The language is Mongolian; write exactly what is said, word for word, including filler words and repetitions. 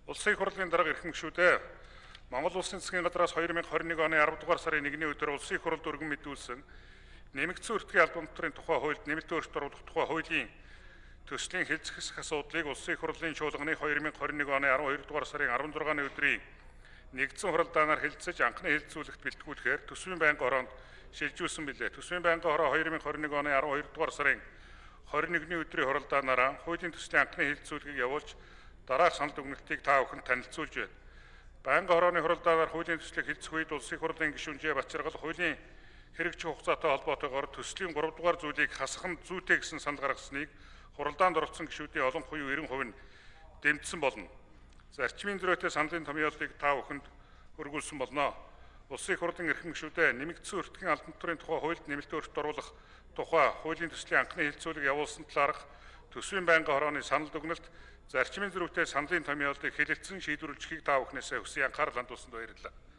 Улсын их хурлын дарга эрхэм гишүүдээ Монгол Улсын засгийн газраас хоёр мянга хорин нэг оны арав дугаар сарын нэгний өдөр улсын их хурлд өргөн мэдүүлсэн нэмэгдсэн өртгийн албан тутмын тухай хуульд нэмэлт өөрчлөлт оруулах тухай хуулийн төслийн хэлцэх асуудлыг улсын их хурлын чуулганы хоёр мянга хорин нэг оны арав хоёр дугаар сарын арван зургааны өдрийн нэгдсэн хуралдаанаар хэлэлцэж анхны хэлэлцүүлэгт бэлтгүүлэхээр төсвийн байнгын хороонд шилжүүлсэн билээ. Төсвийн байнгын хороо хоёр мянга хорин нэг оны арав хоёр дугаар сарын хорин нэгний өдрийн хуралдаанаараа хуулийн төслийн анхны хэлэлцүүлгийг явуулж дараах санал дүгнэлтийг та бүхэнд танилцуулж байна. Байнгын хорооны хуралдаанаар хуулийн төслийг хэлцэх үед улсын их хурлын гишүүнжээ Бачаргал хуулийн хэрэгжих хугацаатай холбоотойгоор төслийн гурав дугаар зүйлийг хасах нь зүйтэй гэсэн санал гаргасныг хуралдаанд оролцсон гишүүдийн олон хувийн эрен хувь нь дэмжсэн болно. Зарчмын зөрөөтэй саналын томьёолыг та бүхэнд өргүүлсэн болно. Улсын их хурлын эрхэм гишүүдээ нэмэгдсэн өртгийн албан тутмын тухай хуульд нэмэлт өөрчлөлт оруулах тухай хуулийн төслийн анхны хэлэлцүүлэг явуулсан талаарх төсвийн байнгын хорооны санал дүгнэлт зарчмын зөрүүтэй саналын томьёолыг хэлэлцэн шийдвэрлэхийг та бүхнээсээ хүсье анхаарал хандуулсанд баярлалаа.